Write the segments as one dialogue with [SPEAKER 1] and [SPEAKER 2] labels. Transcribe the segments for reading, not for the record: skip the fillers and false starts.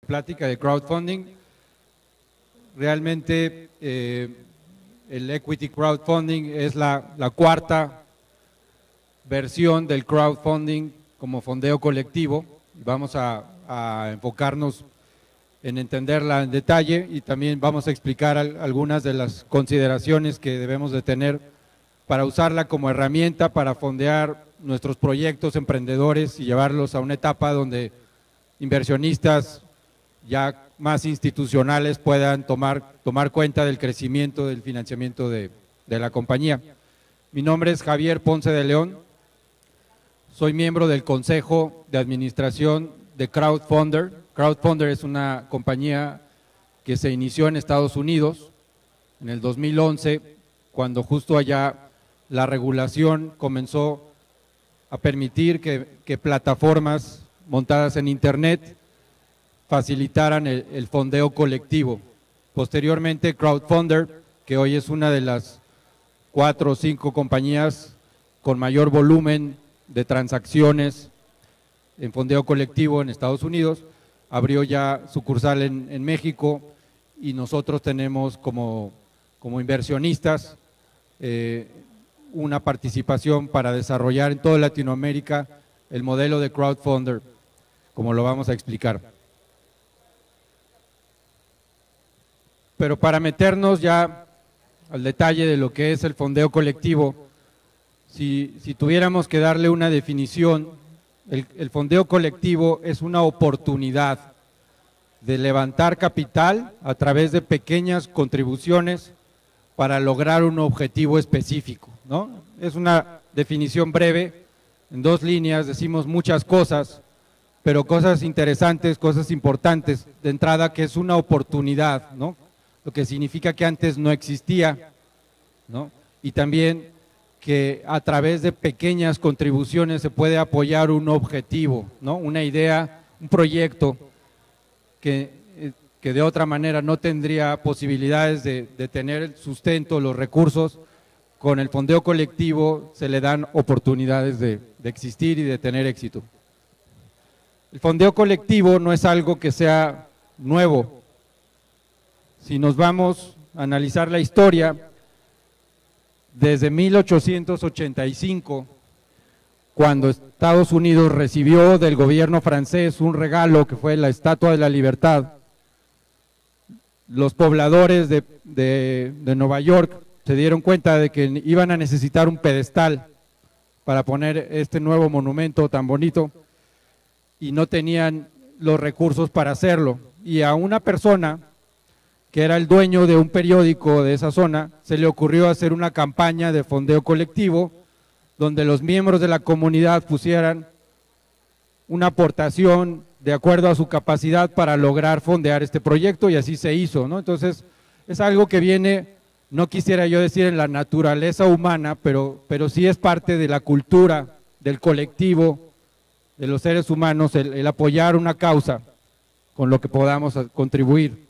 [SPEAKER 1] plática de crowdfunding. Realmente el equity crowdfunding es la cuarta versión del crowdfunding como fondeo colectivo. Vamos a enfocarnos en entenderla en detalle y también vamos a explicar algunas de las consideraciones que debemos de tener para usarla como herramienta para fondear nuestros proyectos emprendedores y llevarlos a una etapa donde inversionistas ya más institucionales puedan tomar cuenta del crecimiento del financiamiento de la compañía. Mi nombre es Javier Ponce de León, soy miembro del Consejo de Administración de Crowdfunder. Crowdfunder es una compañía que se inició en Estados Unidos en el 2011, cuando justo allá la regulación comenzó a permitir que plataformas montadas en Internet facilitaran el fondeo colectivo. Posteriormente, Crowdfunder, que hoy es una de las 4 o 5 compañías con mayor volumen de transacciones en fondeo colectivo en Estados Unidos, abrió ya sucursal en México y nosotros tenemos como inversionistas una participación para desarrollar en toda Latinoamérica el modelo de crowdfunder, como lo vamos a explicar. Pero para meternos ya al detalle de lo que es el fondeo colectivo, si tuviéramos que darle una definición, el fondeo colectivo es una oportunidad de levantar capital a través de pequeñas contribuciones para lograr un objetivo específico, ¿no? Es una definición breve, en 2 líneas decimos muchas cosas, pero cosas interesantes, cosas importantes. De entrada, que es una oportunidad, ¿no? Lo que significa que antes no existía, ¿no? Y también que a través de pequeñas contribuciones se puede apoyar un objetivo, ¿no? Una idea, un proyecto que de otra manera no tendría posibilidades de tener el sustento, los recursos. Con el fondeo colectivo se le dan oportunidades de existir y de tener éxito. El fondeo colectivo no es algo que sea nuevo. Si nos vamos a analizar la historia, desde 1885, cuando Estados Unidos recibió del gobierno francés un regalo que fue la Estatua de la Libertad, los pobladores de Nueva York se dieron cuenta de que iban a necesitar un pedestal para poner este nuevo monumento tan bonito y no tenían los recursos para hacerlo. Y a una persona que era el dueño de un periódico de esa zona, se le ocurrió hacer una campaña de fondeo colectivo donde los miembros de la comunidad pusieran una aportación de acuerdo a su capacidad para lograr fondear este proyecto, y así se hizo, ¿no? Entonces, es algo que viene, no quisiera yo decir en la naturaleza humana, pero sí es parte de la cultura, del colectivo, de los seres humanos, el apoyar una causa con lo que podamos contribuir.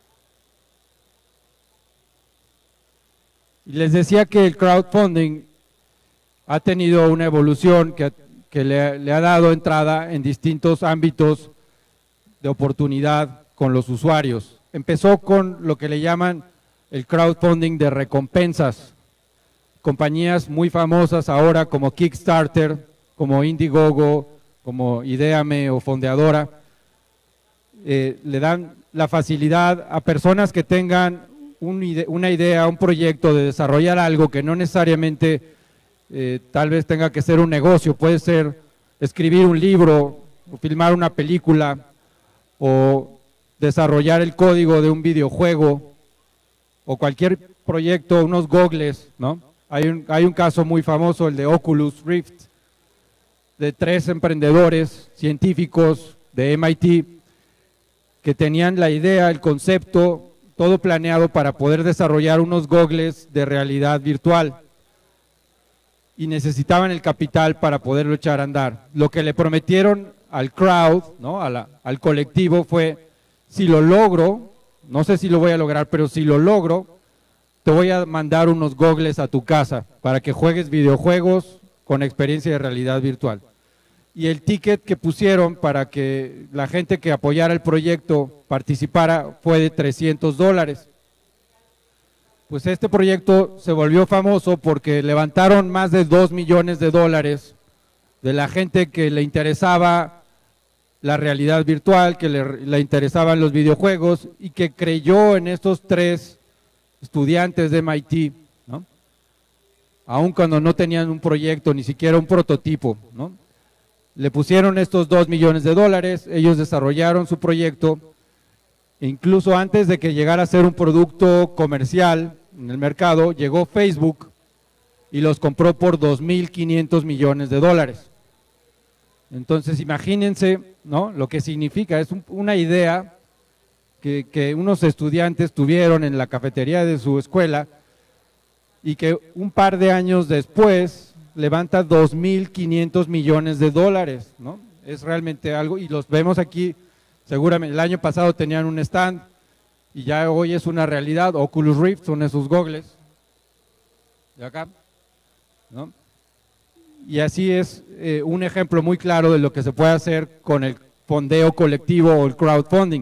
[SPEAKER 1] Y les decía que el crowdfunding ha tenido una evolución que le ha dado entrada en distintos ámbitos de oportunidad con los usuarios. Empezó con lo que le llaman el crowdfunding de recompensas. Compañías muy famosas ahora como Kickstarter, como Indiegogo, como Ideame o Fondeadora, le dan la facilidad a personas que tengan una idea, un proyecto de desarrollar algo que no necesariamente tal vez tenga que ser un negocio, puede ser escribir un libro, o filmar una película, o desarrollar el código de un videojuego, o cualquier proyecto, unos gogles, ¿no? Hay un caso muy famoso, el de Oculus Rift, de 3 emprendedores científicos de MIT que tenían la idea, el concepto, todo planeado para poder desarrollar unos gogles de realidad virtual y necesitaban el capital para poderlo echar a andar. Lo que le prometieron al crowd, ¿no? al colectivo fue, si lo logro, no sé si lo voy a lograr, pero si lo logro, te voy a mandar unos gogles a tu casa para que juegues videojuegos con experiencia de realidad virtual. y el ticket que pusieron para que la gente que apoyara el proyecto participara fue de $300. Pues este proyecto se volvió famoso porque levantaron más de $2 millones de la gente que le interesaba la realidad virtual, que le interesaban los videojuegos y que creyó en estos 3 estudiantes de MIT, ¿no? Aun cuando no tenían un proyecto, ni siquiera un prototipo, ¿no? Le pusieron estos $2 millones, ellos desarrollaron su proyecto, e incluso antes de que llegara a ser un producto comercial en el mercado, llegó Facebook y los compró por $2.500 millones. Entonces imagínense, ¿no?, lo que significa. Es una idea que unos estudiantes tuvieron en la cafetería de su escuela y que un par de años después levanta $2.500 millones, ¿no? Es realmente algo, y los vemos aquí. Seguramente el año pasado tenían un stand y ya hoy es una realidad. Oculus Rift son esos gogles de acá, ¿no? Y así es un ejemplo muy claro de lo que se puede hacer con el fondeo colectivo o el crowdfunding.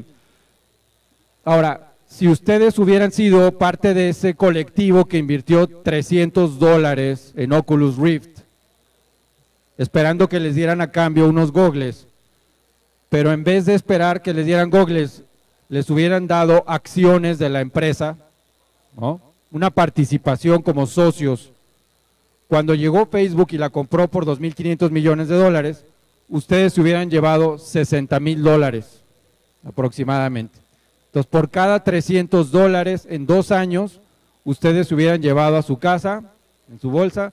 [SPEAKER 1] Ahora, si ustedes hubieran sido parte de ese colectivo que invirtió $300 en Oculus Rift, esperando que les dieran a cambio unos gogles, pero en vez de esperar que les dieran gogles, les hubieran dado acciones de la empresa, ¿no?, una participación como socios. Cuando llegó Facebook y la compró por $2.500 millones, ustedes se hubieran llevado $60,000 aproximadamente. Entonces, por cada $300 en 2 años, ustedes se hubieran llevado a su casa, en su bolsa,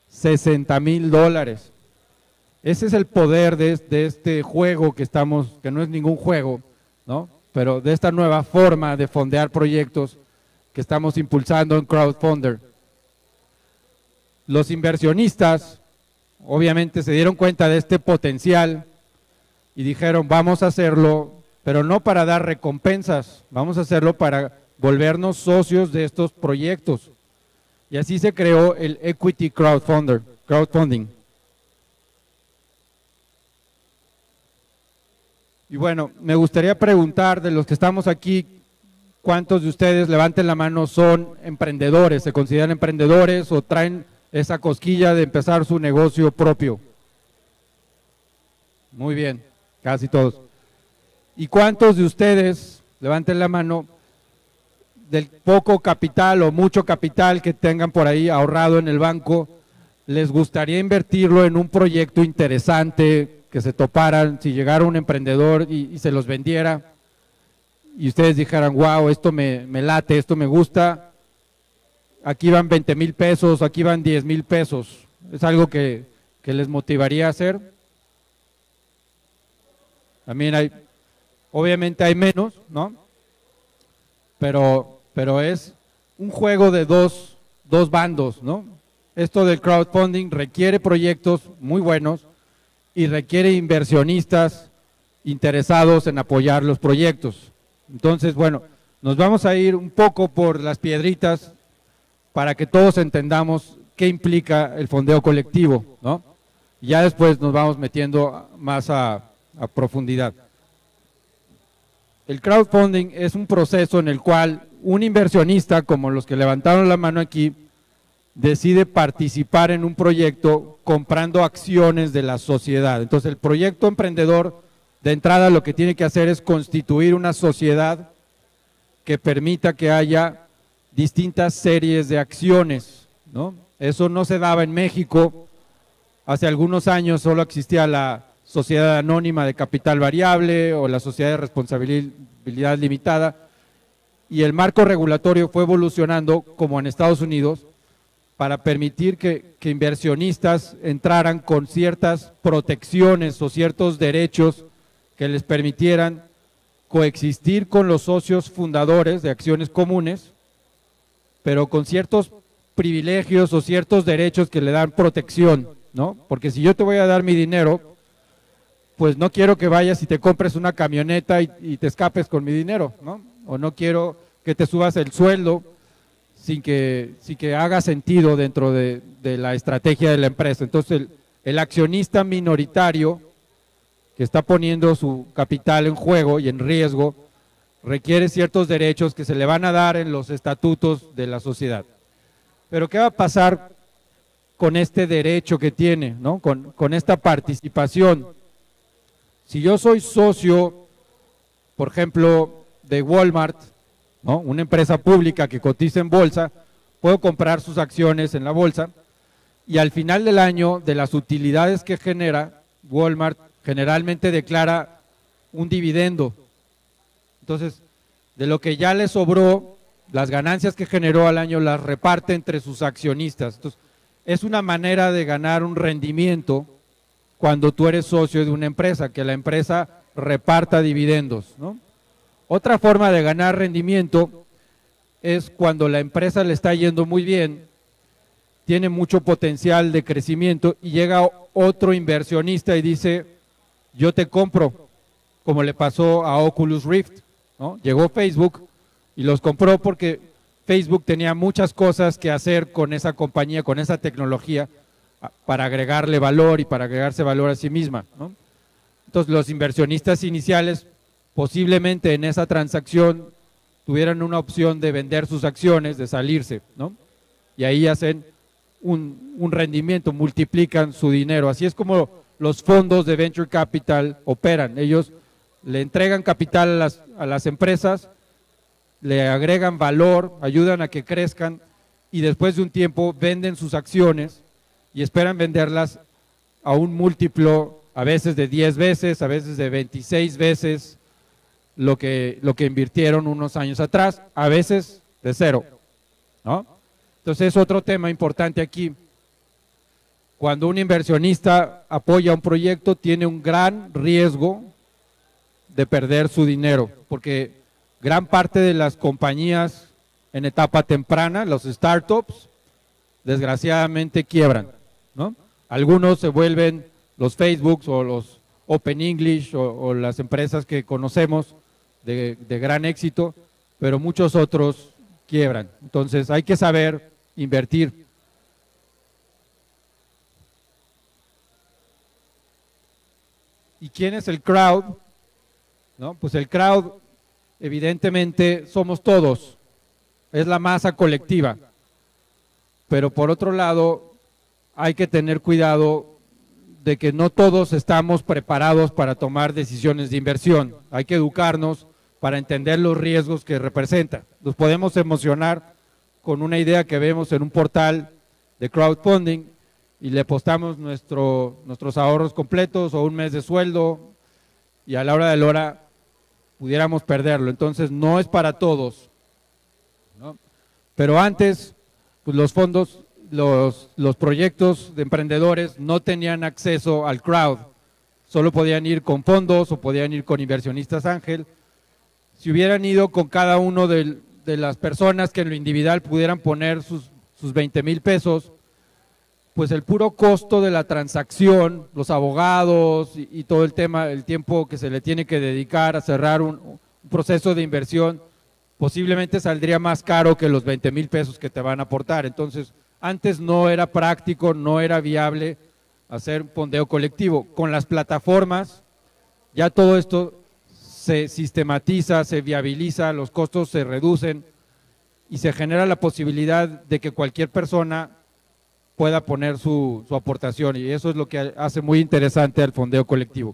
[SPEAKER 1] $60,000. Ese es el poder de este juego que no es ningún juego, ¿no?, pero de esta nueva forma de fondear proyectos que estamos impulsando en Crowdfunder. Los inversionistas obviamente se dieron cuenta de este potencial y dijeron, vamos a hacerlo, pero no para dar recompensas, vamos a hacerlo para volvernos socios de estos proyectos. Y así se creó el Equity Crowdfunding. Y bueno, me gustaría preguntar, de los que estamos aquí, ¿cuántos de ustedes, levanten la mano, son emprendedores? ¿Se consideran emprendedores o traen esa cosquilla de empezar su negocio propio? Muy bien, casi todos. ¿Y cuántos de ustedes, levanten la mano, del poco capital o mucho capital que tengan por ahí ahorrado en el banco, les gustaría invertirlo en un proyecto interesante, que se toparan, si llegara un emprendedor y se los vendiera, y ustedes dijeran, wow, esto me late, esto me gusta, aquí van 20,000 pesos, aquí van 10,000 pesos, ¿es algo que les motivaría a hacer? También obviamente hay menos, ¿no? Pero es un juego de dos bandos, ¿no? Esto del crowdfunding requiere proyectos muy buenos y requiere inversionistas interesados en apoyar los proyectos. Entonces, bueno, nos vamos a ir un poco por las piedritas para que todos entendamos qué implica el fondeo colectivo, ¿no? Y ya después nos vamos metiendo más a profundidad. El crowdfunding es un proceso en el cual un inversionista, como los que levantaron la mano aquí, decide participar en un proyecto comprando acciones de la sociedad. Entonces, el proyecto emprendedor, de entrada, lo que tiene que hacer es constituir una sociedad que permita que haya distintas series de acciones, ¿no? Eso no se daba en México. Hace algunos años solo existía la sociedad anónima de capital variable o la sociedad de responsabilidad limitada, y el marco regulatorio fue evolucionando, como en Estados Unidos, para permitir que inversionistas entraran con ciertas protecciones o ciertos derechos que les permitieran coexistir con los socios fundadores de acciones comunes, pero con ciertos privilegios o ciertos derechos que le dan protección, ¿no? Porque si yo te voy a dar mi dinero, pues no quiero que vayas y te compres una camioneta y te escapes con mi dinero, ¿no? O no quiero que te subas el sueldo sin que haga sentido dentro de la estrategia de la empresa. Entonces, el accionista minoritario que está poniendo su capital en juego y en riesgo, requiere ciertos derechos que se le van a dar en los estatutos de la sociedad. Pero ¿qué va a pasar con este derecho que tiene, ¿no? con esta participación? Si yo soy socio, por ejemplo, de Walmart, ¿no? Una empresa pública que cotiza en bolsa, puedo comprar sus acciones en la bolsa y al final del año, de las utilidades que genera, Walmart generalmente declara un dividendo. Entonces, de lo que ya le sobró, las ganancias que generó al año las reparte entre sus accionistas. Entonces, es una manera de ganar un rendimiento cuando tú eres socio de una empresa, que la empresa reparta dividendos, ¿no? Otra forma de ganar rendimiento es cuando la empresa le está yendo muy bien, tiene mucho potencial de crecimiento y llega otro inversionista y dice, yo te compro, como le pasó a Oculus Rift, ¿no? Llegó Facebook y los compró porque Facebook tenía muchas cosas que hacer con esa compañía, con esa tecnología, para agregarle valor y para agregarse valor a sí misma, ¿no? Entonces los inversionistas iniciales posiblemente en esa transacción tuvieran una opción de vender sus acciones, de salirse, ¿no? Y ahí hacen un rendimiento, multiplican su dinero. Así es como los fondos de Venture Capital operan. Ellos le entregan capital a las empresas, le agregan valor, ayudan a que crezcan y después de un tiempo venden sus acciones y esperan venderlas a un múltiplo, a veces de 10 veces, a veces de 26 veces lo que invirtieron unos años atrás, a veces de cero, ¿no? Entonces es otro tema importante aquí. Cuando un inversionista apoya un proyecto, tiene un gran riesgo de perder su dinero, porque gran parte de las compañías en etapa temprana, los startups, desgraciadamente quiebran, ¿no? Algunos se vuelven los Facebooks o los Open English o las empresas que conocemos de gran éxito, pero muchos otros quiebran. Entonces hay que saber invertir. ¿Y quién es el crowd? ¿No? Pues el crowd, evidentemente, somos todos, es la masa colectiva, pero por otro lado, hay que tener cuidado de que no todos estamos preparados para tomar decisiones de inversión. Hay que educarnos para entender los riesgos que representa. Nos podemos emocionar con una idea que vemos en un portal de crowdfunding y le apostamos nuestros ahorros completos o un mes de sueldo y a la hora de la hora pudiéramos perderlo. Entonces no es para todos, ¿no? Pero antes, pues los fondos, los proyectos de emprendedores no tenían acceso al crowd, solo podían ir con fondos o podían ir con inversionistas ángel. Si hubieran ido con cada uno de las personas que en lo individual pudieran poner sus 20,000 pesos, pues el puro costo de la transacción, los abogados y todo el tema, el tiempo que se le tiene que dedicar a cerrar un proceso de inversión, posiblemente saldría más caro que los 20,000 pesos que te van a aportar. Entonces, antes no era práctico, no era viable hacer un fondeo colectivo. Con las plataformas, ya todo esto se sistematiza, se viabiliza, los costos se reducen y se genera la posibilidad de que cualquier persona pueda poner su aportación, y eso es lo que hace muy interesante al fondeo colectivo.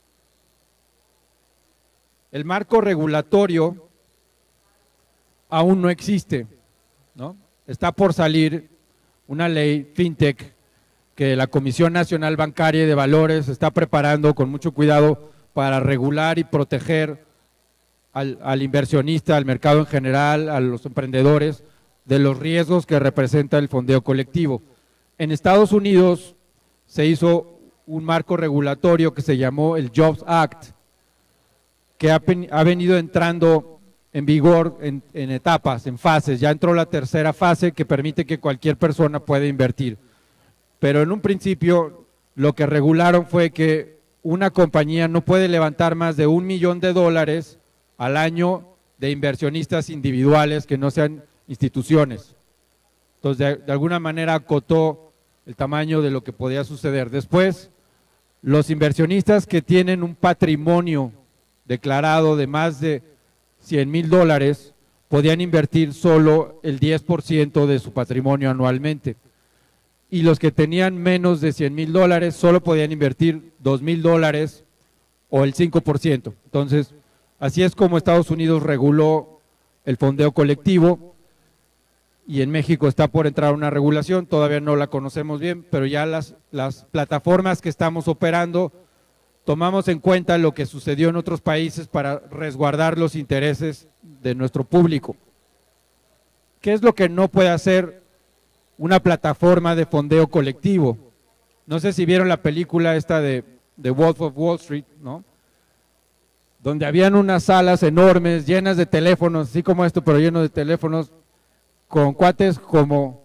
[SPEAKER 1] El marco regulatorio aún no existe, ¿no? Está por salir una ley fintech que la Comisión Nacional Bancaria y de Valores está preparando con mucho cuidado para regular y proteger al inversionista, al mercado en general, a los emprendedores, de los riesgos que representa el fondeo colectivo. En Estados Unidos se hizo un marco regulatorio que se llamó el Jobs Act, que ha venido entrando en vigor en etapas, en fases. Ya entró la tercera fase que permite que cualquier persona pueda invertir. Pero en un principio lo que regularon fue que una compañía no puede levantar más de $1 millón al año de inversionistas individuales que no sean instituciones. Entonces, de alguna manera acotó el tamaño de lo que podía suceder. Después, Los inversionistas que tienen un patrimonio declarado de más de $100,000 podían invertir solo el 10% de su patrimonio anualmente. Y los que tenían menos de $100,000 solo podían invertir $2,000 o el 5%. Entonces, así es como Estados Unidos reguló el fondeo colectivo, y en México está por entrar una regulación, todavía no la conocemos bien, pero ya las plataformas que estamos operando tomamos en cuenta lo que sucedió en otros países para resguardar los intereses de nuestro público. ¿Qué es lo que no puede hacer una plataforma de fondeo colectivo? No sé si vieron la película esta de Wolf of Wall Street, ¿no? Donde habían unas salas enormes, llenas de teléfonos, así como esto, pero lleno de teléfonos, con cuates como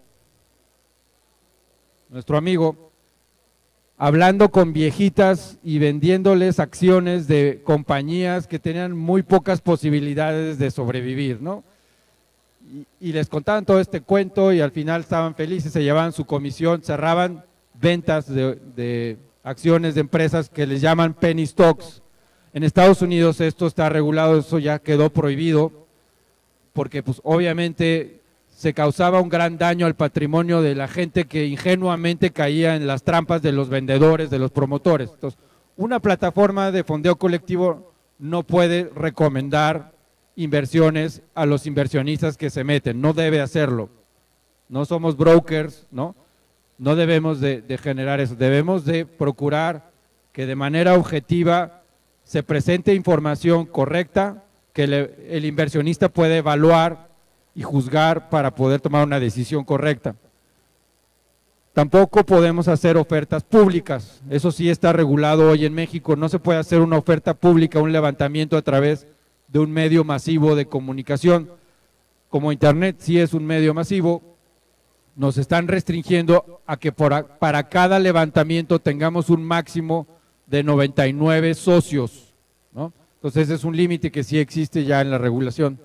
[SPEAKER 1] nuestro amigo, hablando con viejitas y vendiéndoles acciones de compañías que tenían muy pocas posibilidades de sobrevivir, ¿no? Y les contaban todo este cuento y al final estaban felices, se llevaban su comisión, cerraban ventas de acciones de empresas que les llaman penny stocks. En Estados Unidos esto está regulado, eso ya quedó prohibido, porque pues obviamente se causaba un gran daño al patrimonio de la gente que ingenuamente caía en las trampas de los vendedores, de los promotores. Entonces, una plataforma de fondeo colectivo no puede recomendar inversiones a los inversionistas que se meten, no debe hacerlo. No somos brokers, ¿no? No debemos de generar eso, debemos de procurar que de manera objetiva se presente información correcta, que el inversionista puede evaluar y juzgar para poder tomar una decisión correcta. Tampoco podemos hacer ofertas públicas, eso sí está regulado hoy en México, no se puede hacer una oferta pública, un levantamiento a través de un medio masivo de comunicación. Como Internet sí es un medio masivo, nos están restringiendo a que para cada levantamiento tengamos un máximo de 99 socios, ¿no? Entonces es un límite que sí existe ya en la regulación.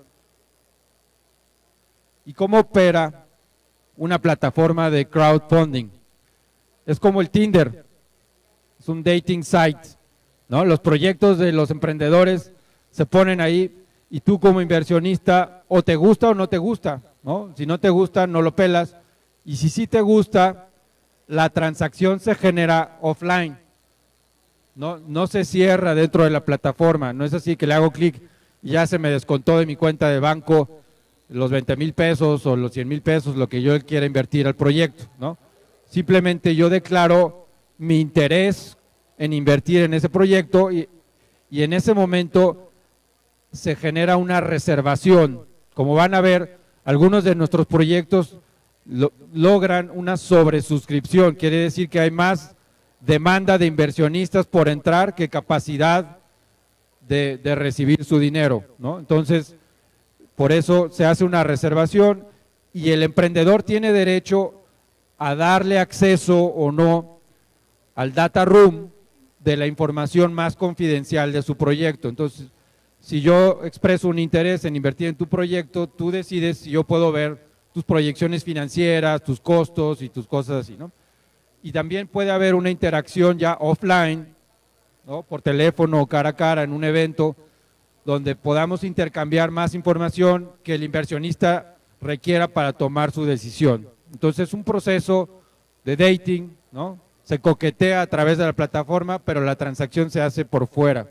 [SPEAKER 1] ¿Y cómo opera una plataforma de crowdfunding? Es como el Tinder, es un dating site, ¿no? Los proyectos de los emprendedores se ponen ahí y tú como inversionista o te gusta o no te gusta, ¿no? Si no te gusta, no lo pelas, y si sí te gusta, la transacción se genera offline, no se cierra dentro de la plataforma, no es así que le hago clic y ya se me descontó de mi cuenta de banco los 20,000 pesos o los 100,000 pesos, lo que yo quiera invertir al proyecto, ¿no? Simplemente yo declaro mi interés en invertir en ese proyecto y en ese momento se genera una reservación. Como van a ver, algunos de nuestros proyectos logran una sobresuscripción, quiere decir que hay más demanda de inversionistas por entrar que capacidad de recibir su dinero, ¿no? Entonces, por eso se hace una reservación y el emprendedor tiene derecho a darle acceso o no al data room de la información más confidencial de su proyecto. Entonces, si yo expreso un interés en invertir en tu proyecto, tú decides si yo puedo ver tus proyecciones financieras, tus costos y tus cosas así, ¿no? Y también puede haber una interacción ya offline, ¿no? Por teléfono o cara a cara en un evento, donde podamos intercambiar más información que el inversionista requiera para tomar su decisión. Entonces es un proceso de dating, ¿no? Se coquetea a través de la plataforma, pero la transacción se hace por fuera.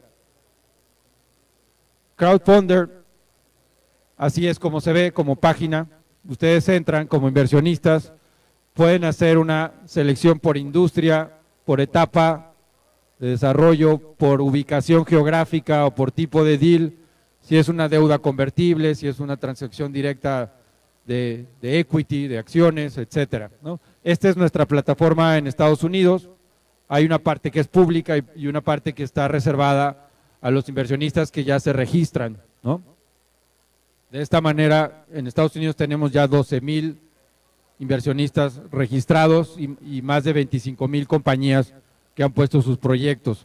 [SPEAKER 1] Crowdfunder, así es como se ve como página. Ustedes entran como inversionistas, pueden hacer una selección por industria, por etapa de desarrollo, por ubicación geográfica o por tipo de deal, si es una deuda convertible, si es una transacción directa de equity, de acciones, etcétera, ¿no? Esta es nuestra plataforma en Estados Unidos, hay una parte que es pública y una parte que está reservada a los inversionistas que ya se registran, ¿no? De esta manera, en Estados Unidos tenemos ya 12,000 inversionistas registrados y más de 25,000 compañías que han puesto sus proyectos.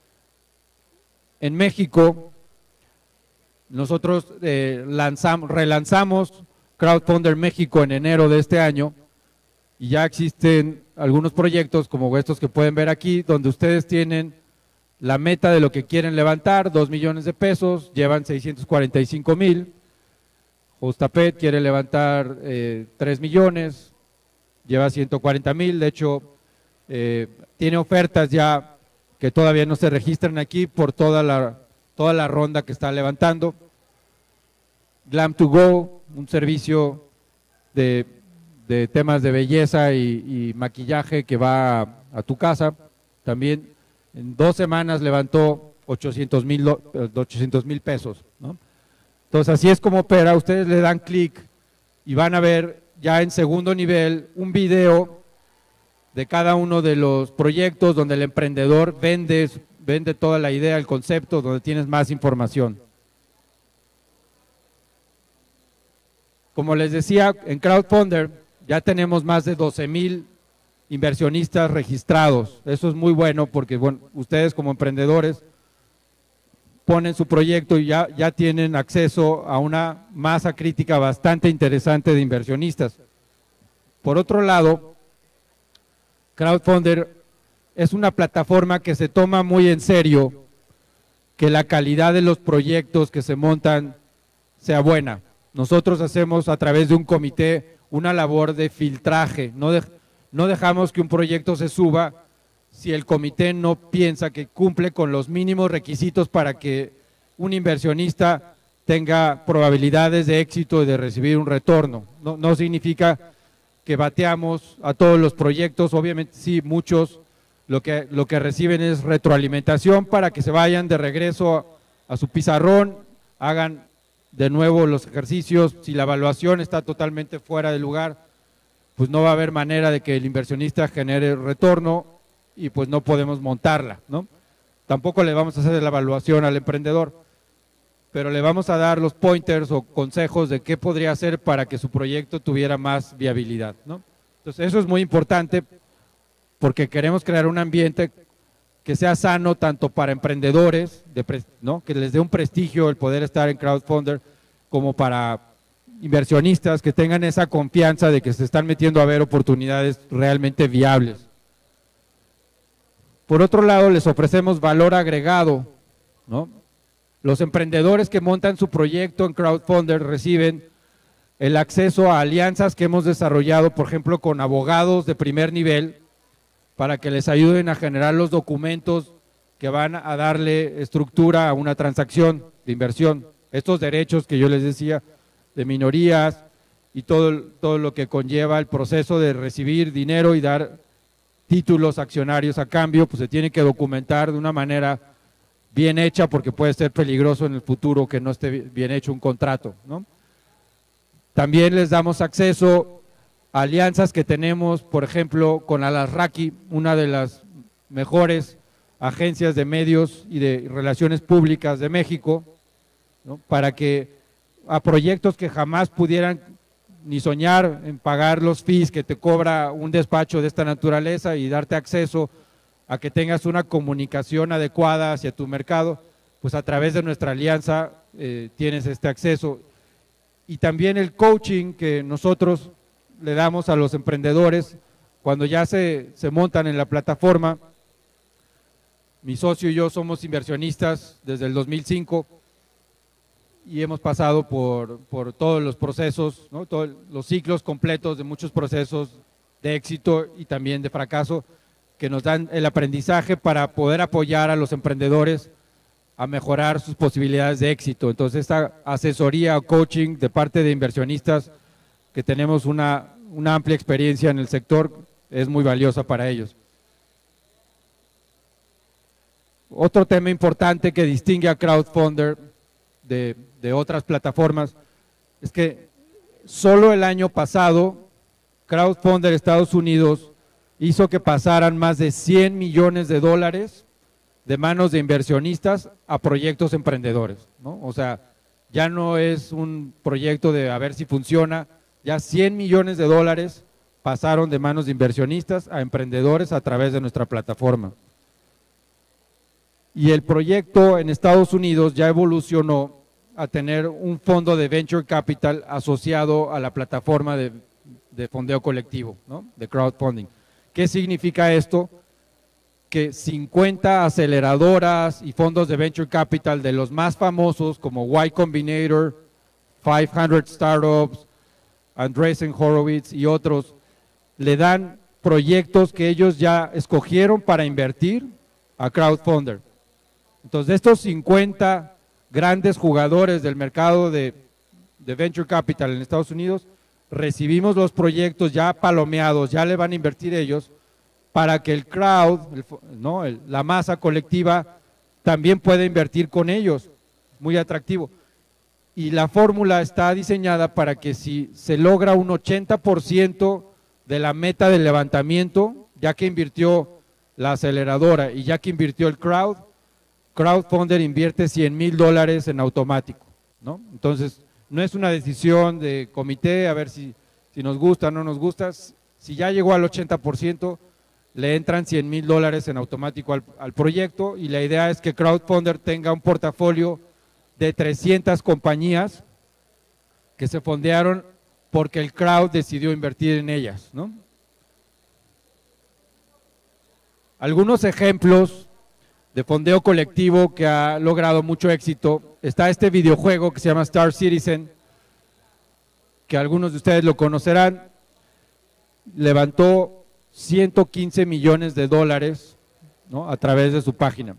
[SPEAKER 1] En México, nosotros relanzamos Crowdfunder México en enero de este año y ya existen algunos proyectos como estos que pueden ver aquí, donde ustedes tienen la meta de lo que quieren levantar, 2 millones de pesos, llevan 645,000. Justapet quiere levantar 3 millones, lleva 140,000. De hecho, tiene ofertas ya que todavía no se registran aquí por toda la ronda que está levantando. Glam2Go, un servicio de temas de belleza y maquillaje que va a tu casa, también en 2 semanas levantó 800,000 pesos, ¿no? Entonces así es como opera. Ustedes le dan clic y van a ver ya en segundo nivel un video de cada uno de los proyectos donde el emprendedor vende toda la idea, el concepto, donde tienes más información. Como les decía, en Crowdfunder ya tenemos más de 12,000 inversionistas registrados. Eso es muy bueno porque bueno, ustedes como emprendedores ponen su proyecto y ya tienen acceso a una masa crítica bastante interesante de inversionistas. Por otro lado, Crowdfunder es una plataforma que se toma muy en serio que la calidad de los proyectos que se montan sea buena. Nosotros hacemos a través de un comité una labor de filtraje, no dejamos que un proyecto se suba si el comité no piensa que cumple con los mínimos requisitos para que un inversionista tenga probabilidades de éxito y de recibir un retorno. No significa que bateamos a todos los proyectos, obviamente sí, muchos lo que reciben es retroalimentación para que se vayan de regreso a su pizarrón, hagan de nuevo los ejercicios. Si la evaluación está totalmente fuera de lugar, pues no va a haber manera de que el inversionista genere retorno y pues no podemos montarla, ¿no? Tampoco le vamos a hacer la evaluación al emprendedor, pero le vamos a dar los pointers o consejos de qué podría hacer para que su proyecto tuviera más viabilidad, ¿no? Entonces eso es muy importante porque queremos crear un ambiente que sea sano tanto para emprendedores, ¿no? Que les dé un prestigio el poder estar en Crowdfunder, como para inversionistas que tengan esa confianza de que se están metiendo a ver oportunidades realmente viables. Por otro lado, les ofrecemos valor agregado, ¿no? Los emprendedores que montan su proyecto en Crowdfunder reciben el acceso a alianzas que hemos desarrollado, por ejemplo, con abogados de primer nivel, para que les ayuden a generar los documentos que van a darle estructura a una transacción de inversión. Estos derechos que yo les decía, de minorías y todo lo que conlleva el proceso de recibir dinero y dar títulos accionarios a cambio, pues se tiene que documentar de una manera bien hecha porque puede ser peligroso en el futuro que no esté bien hecho un contrato, ¿no? También les damos acceso a alianzas que tenemos, por ejemplo, con Alasraqui, una de las mejores agencias de medios y de relaciones públicas de México, ¿no? Para que a proyectos que jamás pudieran ni soñar en pagar los fees que te cobra un despacho de esta naturaleza y darte acceso a que tengas una comunicación adecuada hacia tu mercado, pues a través de nuestra alianza tienes este acceso. Y también el coaching que nosotros le damos a los emprendedores cuando ya se montan en la plataforma. Mi socio y yo somos inversionistas desde el 2005 y hemos pasado por todos los procesos, ¿no? Todos los ciclos completos de muchos procesos de éxito y también de fracaso que nos dan el aprendizaje para poder apoyar a los emprendedores a mejorar sus posibilidades de éxito. Entonces esta asesoría o coaching de parte de inversionistas que tenemos una amplia experiencia en el sector es muy valiosa para ellos. Otro tema importante que distingue a Crowdfunder de otras plataformas es que solo el año pasado Crowdfunder Estados Unidos hizo que pasaran más de 100 millones de dólares de manos de inversionistas a proyectos emprendedores, ¿no? O sea, ya no es un proyecto de a ver si funciona, ya 100 millones de dólares pasaron de manos de inversionistas a emprendedores a través de nuestra plataforma. Y el proyecto en Estados Unidos ya evolucionó a tener un fondo de venture capital asociado a la plataforma de fondeo colectivo, ¿no? De crowdfunding. ¿Qué significa esto? Que 50 aceleradoras y fondos de venture capital de los más famosos como Y Combinator, 500 Startups, Andreessen Horowitz y otros, le dan proyectos que ellos ya escogieron para invertir a crowdfunder. Entonces, de estos 50 grandes jugadores del mercado de venture capital en Estados Unidos, recibimos los proyectos ya palomeados, ya le van a invertir ellos, para que el crowd, la masa colectiva, también pueda invertir con ellos. Muy atractivo. Y la fórmula está diseñada para que si se logra un 80% de la meta de levantamiento, ya que invirtió la aceleradora y ya que invirtió el crowdfunder invierte $100,000 en automático, ¿no? Entonces, no es una decisión de comité, a ver si nos gusta o no nos gusta. Si ya llegó al 80%, le entran $100,000 en automático al proyecto, y la idea es que crowdfunder tenga un portafolio de 300 compañías que se fondearon porque el crowd decidió invertir en ellas, ¿no? Algunos ejemplos de fondeo colectivo que ha logrado mucho éxito. Está este videojuego que se llama Star Citizen, que algunos de ustedes lo conocerán. Levantó $115 millones, ¿no?, a través de su página.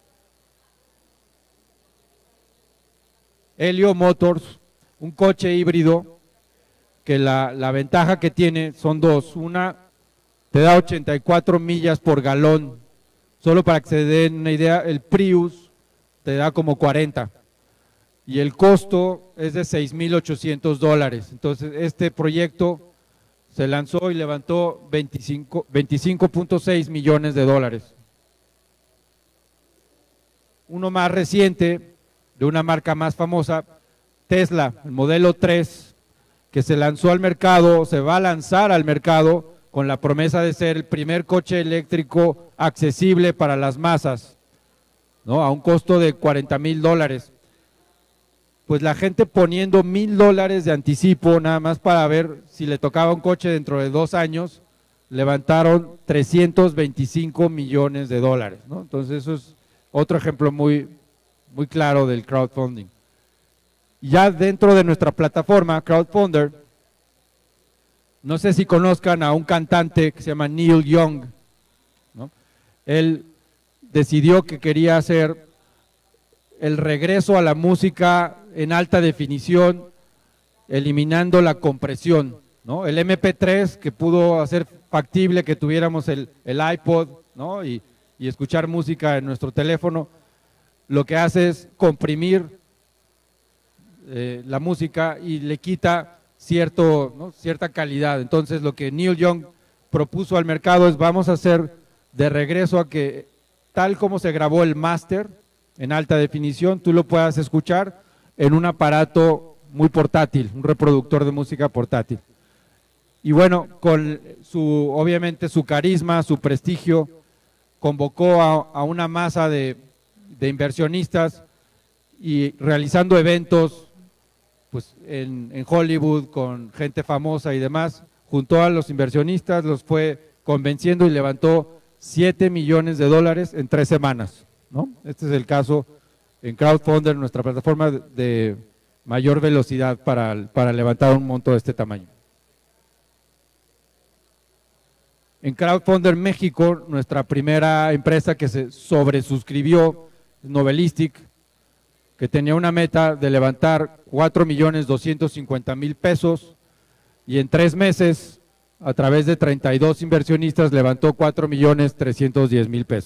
[SPEAKER 1] Helio Motors, un coche híbrido que la ventaja que tiene son dos. Una, te da 84 millas por galón. Solo para que se den una idea, el Prius te da como 40. Y el costo es de $6,800. Entonces, este proyecto se lanzó y levantó 25.6 millones de dólares. Uno más reciente, de una marca más famosa, Tesla, el modelo 3, que se lanzó al mercado, se va a lanzar al mercado con la promesa de ser el primer coche eléctrico accesible para las masas, ¿no?, a un costo de $40,000. Pues la gente poniendo $1,000 de anticipo, nada más para ver si le tocaba un coche dentro de 2 años, levantaron $325 millones, ¿no? Entonces eso es otro ejemplo muy claro del crowdfunding. Ya dentro de nuestra plataforma, Crowdfunder, no sé si conozcan a un cantante que se llama Neil Young, ¿no? Él decidió que quería hacer el regreso a la música en alta definición, eliminando la compresión, ¿no? El MP3, que pudo hacer factible que tuviéramos el iPod, ¿no?, y escuchar música en nuestro teléfono, lo que hace es comprimir la música y le quita cierta calidad. Entonces, lo que Neil Young propuso al mercado es: vamos a hacer de regreso a que, tal como se grabó el máster en alta definición, tú lo puedas escuchar en un aparato muy portátil, un reproductor de música portátil. Y bueno, con obviamente su carisma, su prestigio, convocó a una masa de inversionistas, y realizando eventos pues en Hollywood con gente famosa y demás, juntó a los inversionistas, los fue convenciendo y levantó $7 millones en 3 semanas, ¿no? Este es el caso en Crowdfunder, nuestra plataforma de mayor velocidad para levantar un monto de este tamaño. En Crowdfunder México, nuestra primera empresa que se sobresuscribió, Novelistic, que tenía una meta de levantar $4,250,000, y en 3 meses, a través de 32 inversionistas, levantó $4,310,000.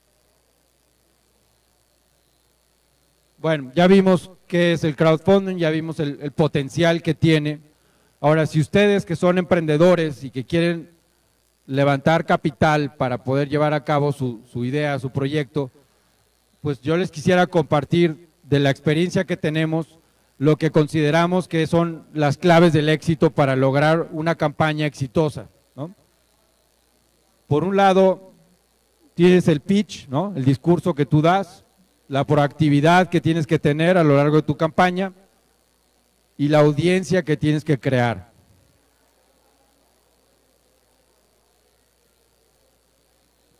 [SPEAKER 1] Bueno, ya vimos qué es el crowdfunding, ya vimos el potencial que tiene. Ahora, si ustedes que son emprendedores y que quieren levantar capital para poder llevar a cabo su idea, su proyecto, pues yo les quisiera compartir de la experiencia que tenemos, lo que consideramos que son las claves del éxito para lograr una campaña exitosa, ¿no? Por un lado, tienes el pitch, ¿no?, el discurso que tú das, la proactividad que tienes que tener a lo largo de tu campaña y la audiencia que tienes que crear.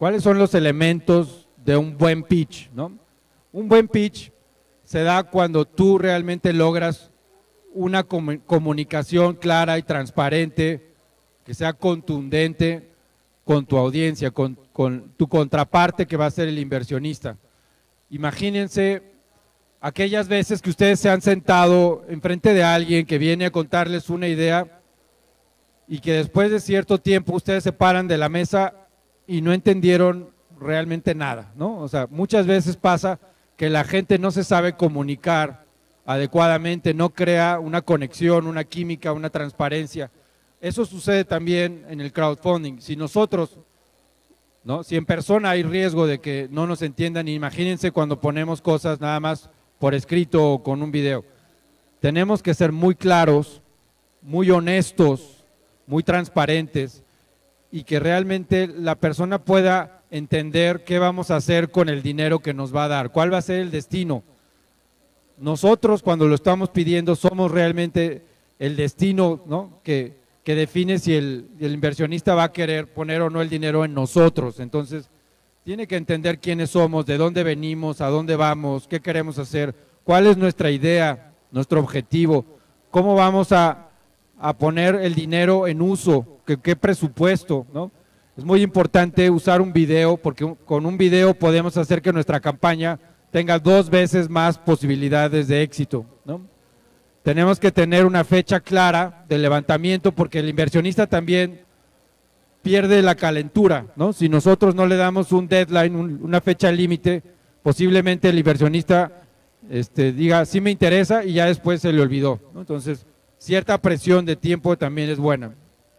[SPEAKER 1] ¿Cuáles son los elementos de un buen pitch, ¿no? Un buen pitch se da cuando tú realmente logras una comunicación clara y transparente, que sea contundente con tu audiencia, con tu contraparte que va a ser el inversionista. Imagínense aquellas veces que ustedes se han sentado enfrente de alguien que viene a contarles una idea y que después de cierto tiempo ustedes se paran de la mesa y no entendieron realmente nada, ¿no? O sea, muchas veces pasa que la gente no se sabe comunicar adecuadamente, no crea una conexión, una química, una transparencia. Eso sucede también en el crowdfunding. Si nosotros, ¿no? Si en persona hay riesgo de que no nos entiendan, imagínense cuando ponemos cosas nada más por escrito o con un video. Tenemos que ser muy claros, muy honestos, muy transparentes y que realmente la persona pueda entender qué vamos a hacer con el dinero que nos va a dar, cuál va a ser el destino. Nosotros cuando lo estamos pidiendo somos realmente el destino, ¿no? que define si el inversionista va a querer poner o no el dinero en nosotros. Entonces, tiene que entender quiénes somos, de dónde venimos, a dónde vamos, qué queremos hacer, cuál es nuestra idea, nuestro objetivo, cómo vamos a poner el dinero en uso, qué presupuesto, ¿no? Es muy importante usar un video porque con un video podemos hacer que nuestra campaña tenga 2 veces más posibilidades de éxito, ¿no? Tenemos que tener una fecha clara de levantamiento porque el inversionista también pierde la calentura, ¿no? Si nosotros no le damos un deadline, una fecha límite, posiblemente el inversionista diga, sí me interesa y ya después se le olvidó, ¿no? Entonces, cierta presión de tiempo también es buena.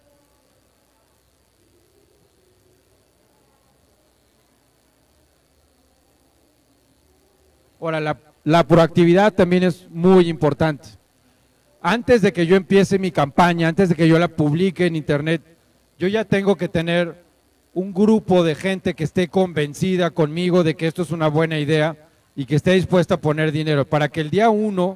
[SPEAKER 1] Ahora, la proactividad también es muy importante. Antes de que yo empiece mi campaña, antes de que yo la publique en internet, yo ya tengo que tener un grupo de gente que esté convencida conmigo de que esto es una buena idea y que esté dispuesta a poner dinero, para que el día 1,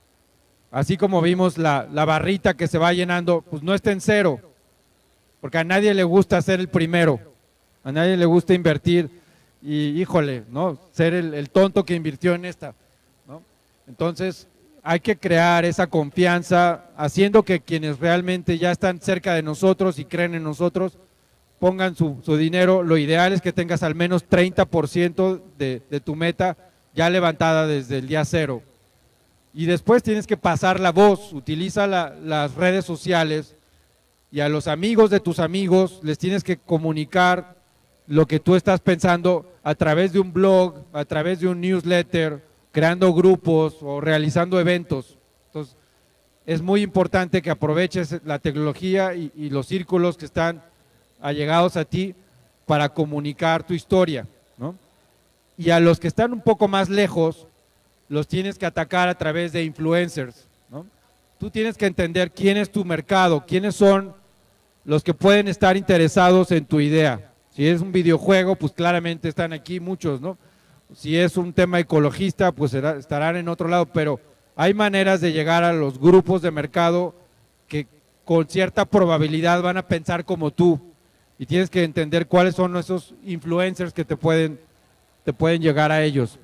[SPEAKER 1] así como vimos la barrita que se va llenando, pues no esté en cero, porque a nadie le gusta ser el primero, a nadie le gusta invertir y híjole, ¿no? Ser el tonto que invirtió en esta, ¿no? Entonces hay que crear esa confianza, haciendo que quienes realmente ya están cerca de nosotros y creen en nosotros, pongan su dinero. Lo ideal es que tengas al menos 30% de tu meta ya levantada desde el día 0. Y después tienes que pasar la voz, utiliza las redes sociales y a los amigos de tus amigos les tienes que comunicar lo que tú estás pensando a través de un blog, a través de un newsletter, creando grupos o realizando eventos. Entonces, es muy importante que aproveches la tecnología y los círculos que están allegados a ti para comunicar tu historia, ¿no? Y a los que están un poco más lejos, los tienes que atacar a través de influencers, ¿no? Tú tienes que entender quién es tu mercado, quiénes son los que pueden estar interesados en tu idea. Si es un videojuego, pues claramente están aquí muchos, ¿no? Si es un tema ecologista, pues estarán en otro lado, pero hay maneras de llegar a los grupos de mercado que con cierta probabilidad van a pensar como tú y tienes que entender cuáles son esos influencers que te pueden llegar a ellos.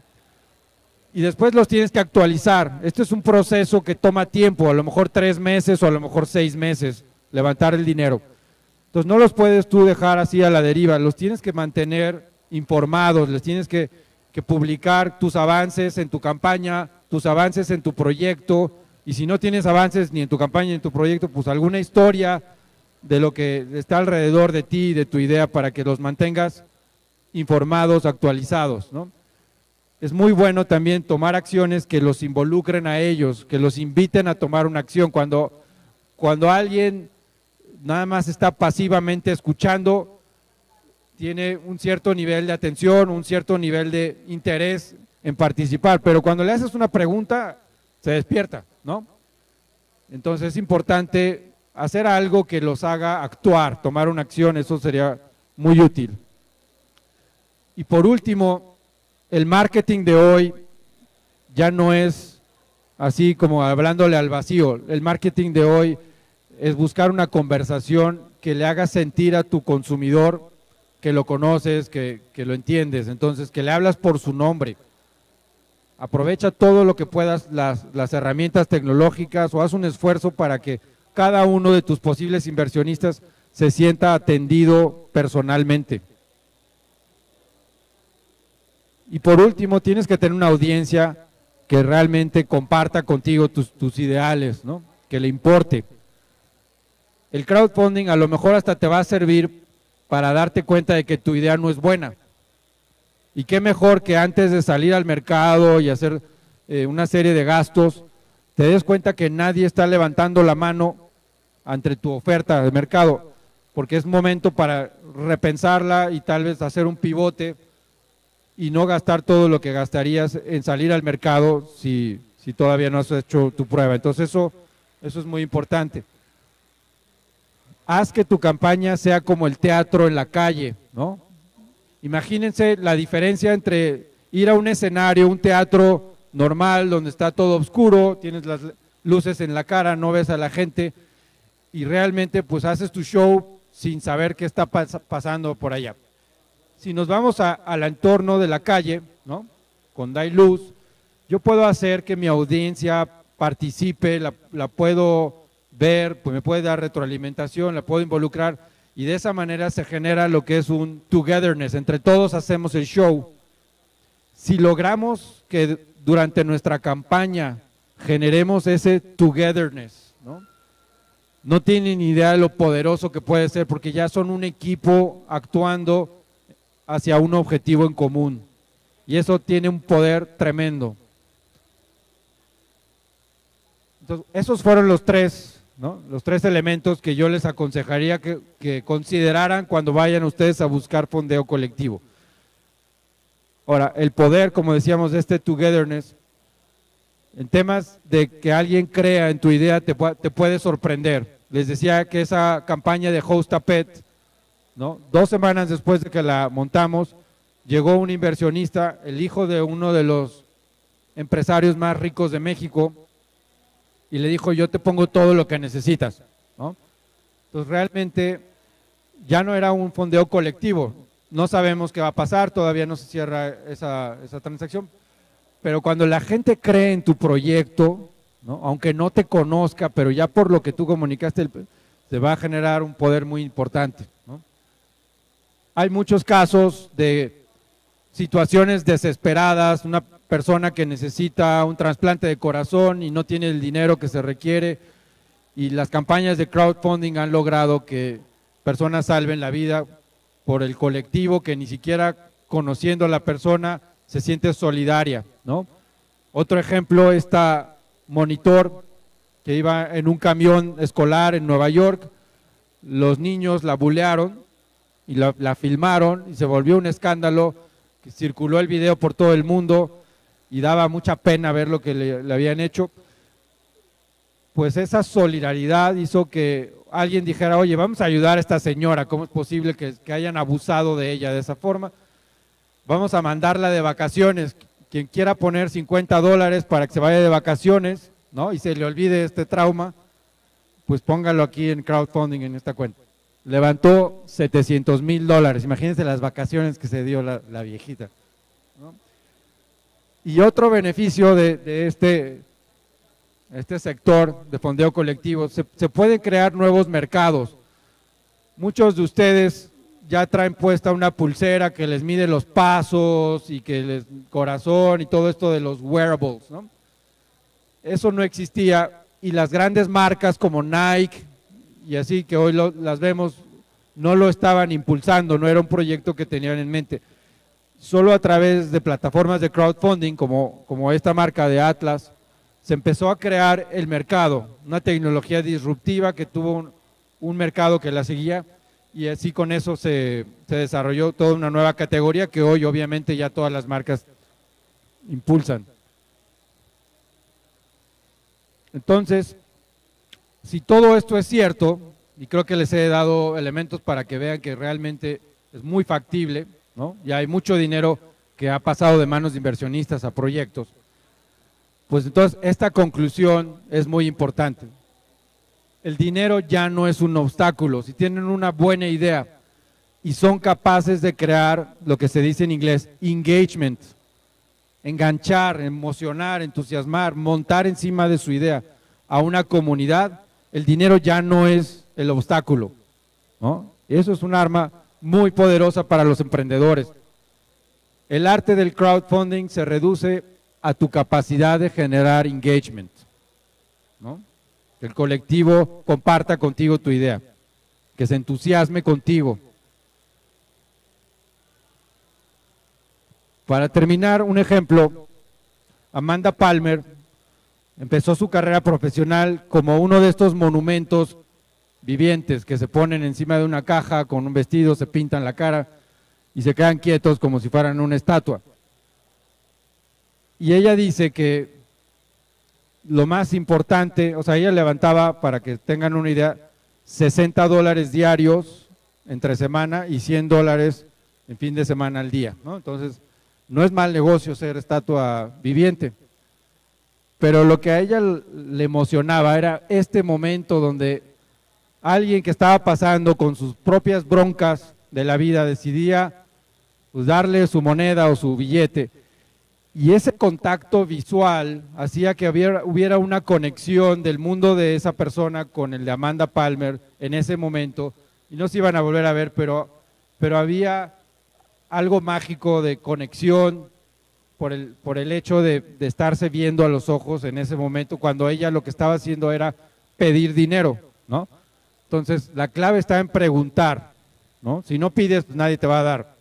[SPEAKER 1] Y después los tienes que actualizar. Esto es un proceso que toma tiempo, a lo mejor 3 meses o a lo mejor 6 meses, levantar el dinero. Entonces no los puedes tú dejar así a la deriva, los tienes que mantener informados, les tienes que publicar tus avances en tu campaña, tus avances en tu proyecto, y si no tienes avances ni en tu campaña ni en tu proyecto, pues alguna historia de lo que está alrededor de ti y de tu idea para que los mantengas informados, actualizados, ¿no? Es muy bueno también tomar acciones que los involucren a ellos, que los inviten a tomar una acción. Cuando alguien nada más está pasivamente escuchando, tiene un cierto nivel de atención, un cierto nivel de interés en participar, pero cuando le haces una pregunta, se despierta, ¿no? Entonces es importante hacer algo que los haga actuar, tomar una acción, eso sería muy útil. Y por último, el marketing de hoy ya no es así como hablándole al vacío. El marketing de hoy es buscar una conversación que le haga sentir a tu consumidor que lo conoces, que lo entiendes, entonces que le hablas por su nombre. Aprovecha todo lo que puedas, las herramientas tecnológicas, o haz un esfuerzo para que cada uno de tus posibles inversionistas se sienta atendido personalmente. Y por último, tienes que tener una audiencia que realmente comparta contigo tus ideales, ¿no? Que le importe. El crowdfunding a lo mejor hasta te va a servir para darte cuenta de que tu idea no es buena. Y qué mejor que antes de salir al mercado y hacer una serie de gastos, te des cuenta que nadie está levantando la mano ante tu oferta de mercado, porque es momento para repensarla y tal vez hacer un pivote y no gastar todo lo que gastarías en salir al mercado si todavía no has hecho tu prueba. Entonces eso es muy importante. Haz que tu campaña sea como el teatro en la calle, ¿no? Imagínense la diferencia entre ir a un escenario, un teatro normal, donde está todo oscuro, tienes las luces en la cara, no ves a la gente, y realmente pues haces tu show sin saber qué está pasando por allá. Si nos vamos al entorno de la calle, ¿no? Con Dai Luz, yo puedo hacer que mi audiencia participe, la puedo ver, pues me puede dar retroalimentación, la puedo involucrar, y de esa manera se genera lo que es un togetherness, entre todos hacemos el show. Si logramos que durante nuestra campaña generemos ese togetherness, no tienen idea de lo poderoso que puede ser, porque ya son un equipo actuando hacia un objetivo en común, y eso tiene un poder tremendo. Entonces, esos fueron los tres, ¿no? Los tres elementos que yo les aconsejaría que consideraran cuando vayan ustedes a buscar fondeo colectivo. Ahora, el poder, como decíamos, de este togetherness, en temas de que alguien crea en tu idea, te puede sorprender. Les decía que esa campaña de Host a Pet, ¿no? 2 semanas después de que la montamos, llegó un inversionista, el hijo de uno de los empresarios más ricos de México, y le dijo: yo te pongo todo lo que necesitas, ¿no? Entonces realmente ya no era un fondeo colectivo, no sabemos qué va a pasar, todavía no se cierra esa transacción, pero cuando la gente cree en tu proyecto, ¿no? Aunque no te conozca, pero ya por lo que tú comunicaste, se va a generar un poder muy importante, ¿no? Hay muchos casos de situaciones desesperadas, una persona que necesita un trasplante de corazón y no tiene el dinero que se requiere, y las campañas de crowdfunding han logrado que personas salven la vida por el colectivo, que ni siquiera conociendo a la persona se siente solidaria, ¿no? Otro ejemplo, esta monitor que iba en un camión escolar en Nueva York, los niños la bulearon y la filmaron y se volvió un escándalo, que circuló el video por todo el mundo y daba mucha pena ver lo que le habían hecho. Pues esa solidaridad hizo que alguien dijera: oye, vamos a ayudar a esta señora, ¿cómo es posible que hayan abusado de ella de esa forma? Vamos a mandarla de vacaciones, quien quiera poner $50 para que se vaya de vacaciones, ¿no? Y se le olvide este trauma, pues póngalo aquí en crowdfunding en esta cuenta. Levantó $700,000, imagínense las vacaciones que se dio la viejita, ¿no? Y otro beneficio de este sector de fondeo colectivo, se pueden crear nuevos mercados. Muchos de ustedes ya traen puesta una pulsera que les mide los pasos y que les corazón y todo esto de los wearables, ¿no? Eso no existía, y las grandes marcas como Nike y así, que hoy las vemos, no lo estaban impulsando, no era un proyecto que tenían en mente. Solo a través de plataformas de crowdfunding como esta marca de Atlas, se empezó a crear el mercado, una tecnología disruptiva que tuvo un mercado que la seguía, y así con eso se desarrolló toda una nueva categoría que hoy obviamente ya todas las marcas impulsan. Entonces, si todo esto es cierto, y creo que les he dado elementos para que vean que realmente es muy factible, ¿no? Ya hay mucho dinero que ha pasado de manos de inversionistas a proyectos, pues entonces esta conclusión es muy importante. El dinero ya no es un obstáculo. Si tienen una buena idea y son capaces de crear lo que se dice en inglés engagement, enganchar, emocionar, entusiasmar, montar encima de su idea a una comunidad, el dinero ya no es el obstáculo, ¿no? Eso es un arma muy poderosa para los emprendedores. El arte del crowdfunding se reduce a tu capacidad de generar engagement, ¿no? Que el colectivo comparta contigo tu idea, que se entusiasme contigo. Para terminar, un ejemplo, Amanda Palmer empezó su carrera profesional como uno de estos monumentos vivientes que se ponen encima de una caja con un vestido, se pintan la cara y se quedan quietos como si fueran una estatua. Y ella dice que lo más importante, o sea, ella levantaba, para que tengan una idea, $60 diarios entre semana y $100 en fin de semana al día, ¿no? Entonces, no es mal negocio ser estatua viviente. Pero lo que a ella le emocionaba era este momento donde alguien que estaba pasando con sus propias broncas de la vida decidía pues, darle su moneda o su billete. Y ese contacto visual hacía que hubiera una conexión del mundo de esa persona con el de Amanda Palmer en ese momento. Y no se iban a volver a ver, pero había algo mágico de conexión por el hecho de estarse viendo a los ojos en ese momento, cuando ella lo que estaba haciendo era pedir dinero, ¿no? Entonces, la clave está en preguntar, ¿no? Si no pides, pues nadie te va a dar.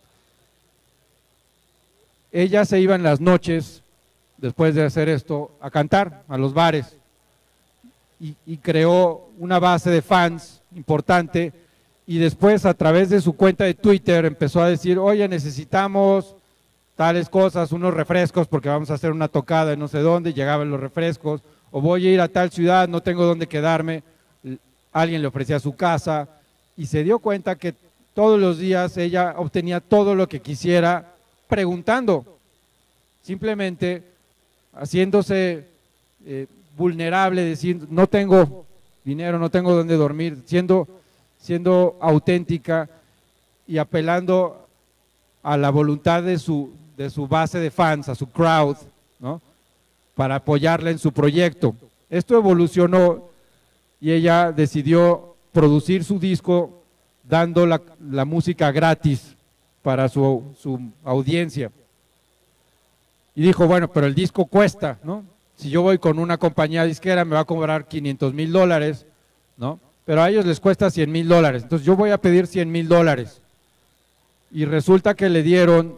[SPEAKER 1] Ella se iba en las noches, después de hacer esto, a cantar a los bares y creó una base de fans importante y después a través de su cuenta de Twitter empezó a decir, oye, necesitamos tales cosas, unos refrescos porque vamos a hacer una tocada en no sé dónde, llegaban los refrescos, o voy a ir a tal ciudad, no tengo dónde quedarme, alguien le ofrecía su casa y se dio cuenta que todos los días ella obtenía todo lo que quisiera preguntando, simplemente haciéndose vulnerable, diciendo, no tengo dinero, no tengo dónde dormir, siendo auténtica y apelando a la voluntad de su base de fans, a su crowd, ¿no? Para apoyarla en su proyecto. Esto evolucionó y ella decidió producir su disco dando la música gratis para su audiencia. Y dijo, bueno, pero el disco cuesta, ¿no? Si yo voy con una compañía disquera me va a cobrar $500,000, ¿no? Pero a ellos les cuesta $100,000, entonces yo voy a pedir $100,000. Y resulta que le dieron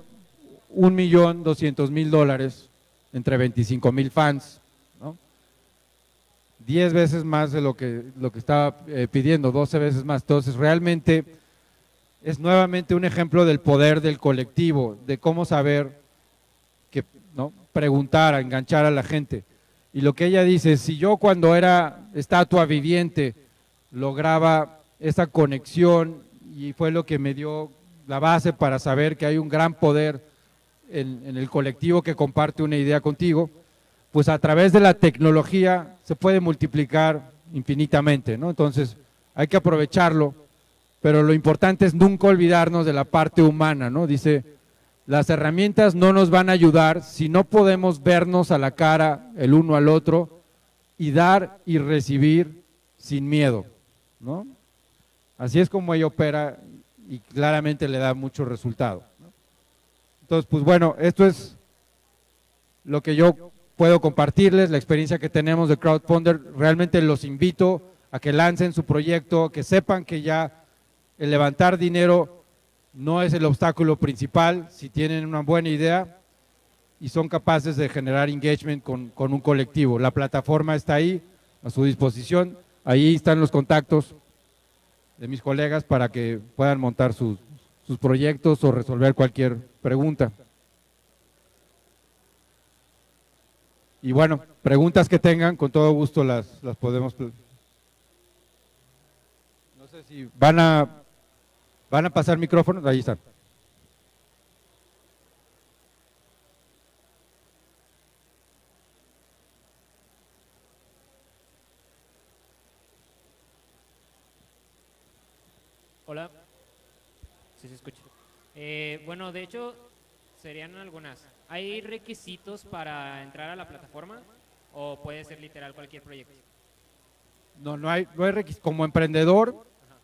[SPEAKER 1] $1,200,000 entre 25,000 fans, ¿no? 10 veces más de lo que estaba pidiendo, 12 veces más. Entonces realmente es nuevamente un ejemplo del poder del colectivo, de cómo saber que, ¿no? Preguntar, enganchar a la gente. Y lo que ella dice, si yo cuando era estatua viviente lograba esa conexión y fue lo que me dio la base para saber que hay un gran poder en el colectivo que comparte una idea contigo, pues a través de la tecnología se puede multiplicar infinitamente, ¿no? Entonces hay que aprovecharlo, pero lo importante es nunca olvidarnos de la parte humana, ¿no? Dice, las herramientas no nos van a ayudar si no podemos vernos a la cara el uno al otro y dar y recibir sin miedo, ¿no? Así es como ella opera y claramente le da mucho resultado, ¿no? Entonces, pues bueno, esto es lo que yo puedo compartirles, la experiencia que tenemos de Crowdfunder. Realmente los invito a que lancen su proyecto, que sepan que ya el levantar dinero no es el obstáculo principal si tienen una buena idea y son capaces de generar engagement con un colectivo. La plataforma está ahí, a su disposición, ahí están los contactos de mis colegas para que puedan montar sus proyectos o resolver cualquier pregunta. Y bueno, preguntas que tengan, con todo gusto las podemos. No sé si van a pasar micrófonos, ahí están.
[SPEAKER 2] Hola. sí se escucha. Bueno, de hecho, serían algunas. ¿Hay requisitos para entrar a la plataforma o puede ser literal cualquier proyecto?
[SPEAKER 1] No hay como emprendedor,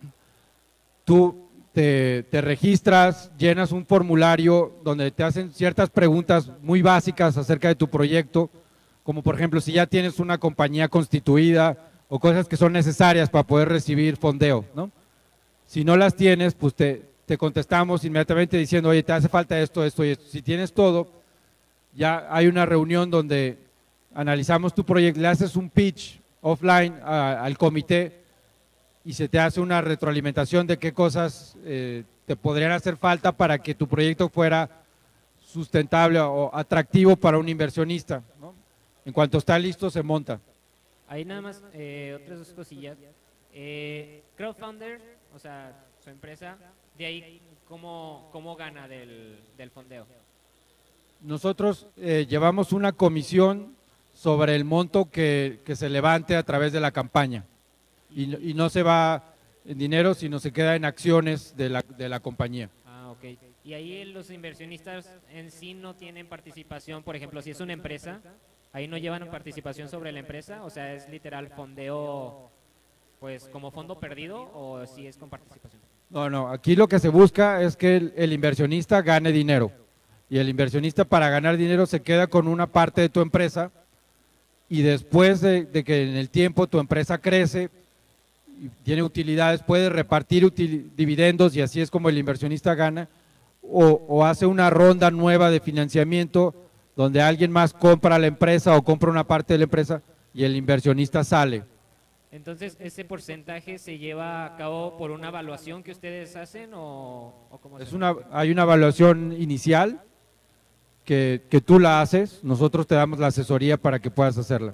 [SPEAKER 1] tú te registras, llenas un formulario donde te hacen ciertas preguntas muy básicas acerca de tu proyecto, como por ejemplo si ya tienes una compañía constituida o cosas que son necesarias para poder recibir fondeo, ¿no? Si no las tienes, pues te contestamos inmediatamente diciendo, oye, te hace falta esto, esto y esto. Si tienes todo, ya hay una reunión donde analizamos tu proyecto, le haces un pitch offline al comité y se te hace una retroalimentación de qué cosas te podrían hacer falta para que tu proyecto fuera sustentable o atractivo para un inversionista, ¿no? En cuanto está listo, se monta.
[SPEAKER 2] Ahí nada más, otras dos cosillas. Crowdfunder, o sea, su empresa, de ahí, ¿cómo gana del fondeo?
[SPEAKER 1] Nosotros llevamos una comisión sobre el monto que se levante a través de la campaña y no se va en dinero, sino se queda en acciones de la compañía.
[SPEAKER 2] Ah, ok. Y ahí los inversionistas en sí no tienen participación, por ejemplo, si es una empresa, ahí no llevan participación sobre la empresa, o sea, es literal fondeo, pues como fondo perdido, o si es con participación.
[SPEAKER 1] No, aquí lo que se busca es que el inversionista gane dinero y el inversionista para ganar dinero se queda con una parte de tu empresa y después de que en el tiempo tu empresa crece y tiene utilidades, puede repartir dividendos y así es como el inversionista gana o hace una ronda nueva de financiamiento donde alguien más compra la empresa o compra una parte de la empresa y el inversionista sale.
[SPEAKER 2] Entonces, ¿ese porcentaje se lleva a cabo por una evaluación que ustedes hacen o cómo se
[SPEAKER 1] hay una evaluación inicial que tú la haces, nosotros te damos la asesoría para que puedas hacerla.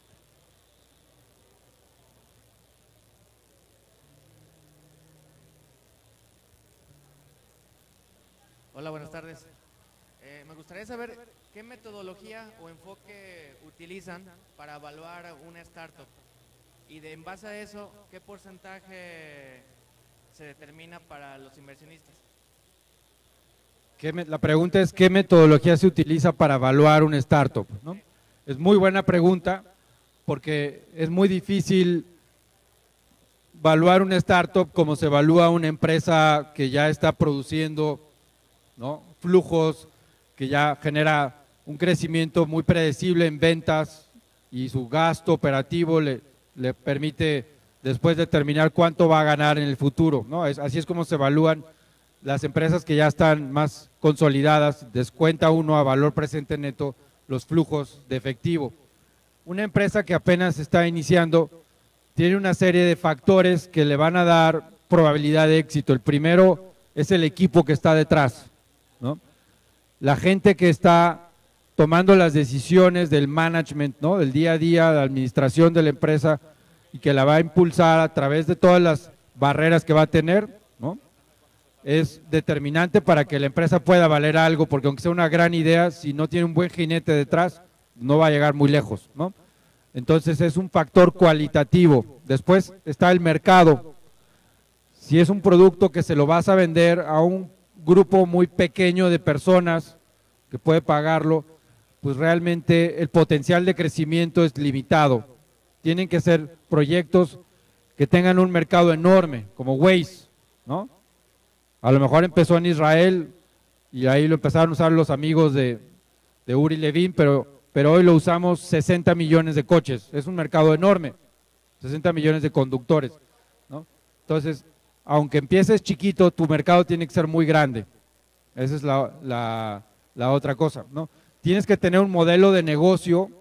[SPEAKER 3] Hola, buenas tardes. Me gustaría saber qué metodología o enfoque utilizan para evaluar una startup y en base a eso, ¿qué porcentaje se determina para los inversionistas?
[SPEAKER 1] La pregunta es, ¿qué metodología se utiliza para evaluar una startup, ¿no? Es muy buena pregunta porque es muy difícil evaluar una startup como se evalúa una empresa que ya está produciendo, ¿no?, flujos, que ya genera un crecimiento muy predecible en ventas y su gasto operativo le permite después determinar cuánto va a ganar en el futuro, ¿no? Así es como se evalúan las empresas que ya están más consolidadas, descuenta uno a valor presente neto los flujos de efectivo. Una empresa que apenas está iniciando tiene una serie de factores que le van a dar probabilidad de éxito. El primero es el equipo que está detrás, ¿no? La gente que está tomando las decisiones del management, ¿no?, del día a día, de la administración de la empresa y que la va a impulsar a través de todas las barreras que va a tener, ¿no?, es determinante para que la empresa pueda valer algo, porque aunque sea una gran idea, si no tiene un buen jinete detrás, no va a llegar muy lejos, ¿no? Entonces es un factor cualitativo. Después está el mercado. Si es un producto que se lo vas a vender a un grupo muy pequeño de personas que puede pagarlo, pues realmente el potencial de crecimiento es limitado. Tienen que ser proyectos que tengan un mercado enorme, como Waze, ¿no? A lo mejor empezó en Israel y ahí lo empezaron a usar los amigos de Uri Levin, pero hoy lo usamos 60 millones de coches, es un mercado enorme, 60 millones de conductores, ¿no? Entonces, aunque empieces chiquito, tu mercado tiene que ser muy grande, esa es la otra cosa, ¿no? Tienes que tener un modelo de negocio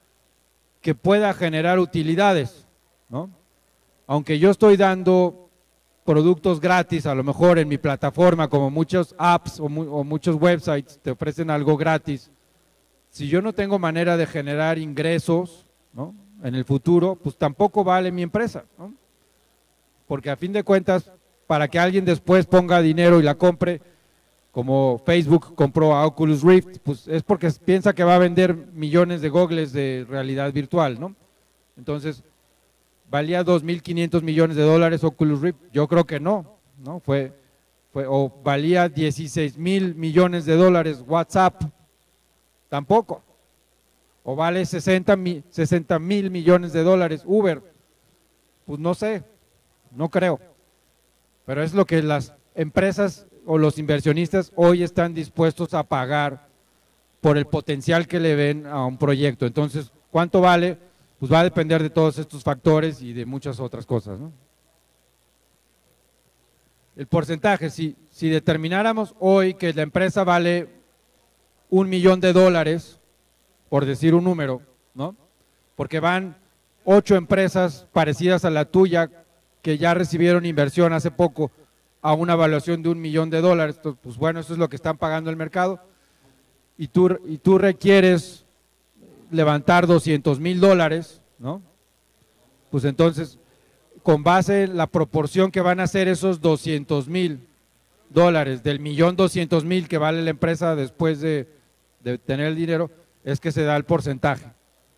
[SPEAKER 1] que pueda generar utilidades, ¿no? Aunque yo estoy dando productos gratis, a lo mejor en mi plataforma, como muchos apps o muchos websites te ofrecen algo gratis. Si yo no tengo manera de generar ingresos, ¿no?, en el futuro, pues tampoco vale mi empresa, ¿no? Porque a fin de cuentas, para que alguien después ponga dinero y la compre, como Facebook compró a Oculus Rift, pues es porque piensa que va a vender millones de gogles de realidad virtual, ¿no? Entonces, valía $2.500 millones Oculus Rift, yo creo que no, fue o valía 16,000 millones de dólares WhatsApp, tampoco. O vale 60 mil millones de dólares Uber, pues no sé, no creo. Pero es lo que las empresas o los inversionistas hoy están dispuestos a pagar por el potencial que le ven a un proyecto. Entonces, ¿cuánto vale? Pues va a depender de todos estos factores y de muchas otras cosas, ¿no? El porcentaje, si determináramos hoy que la empresa vale $1 millón, por decir un número, ¿no? Porque van 8 empresas parecidas a la tuya que ya recibieron inversión hace poco a una evaluación de $1 millón, entonces, pues bueno, eso es lo que están pagando el mercado, y tú requieres levantar $200,000, ¿no? Pues entonces, con base en la proporción que van a ser esos $200,000 del $1,200,000 que vale la empresa después de tener el dinero, es que se da el porcentaje.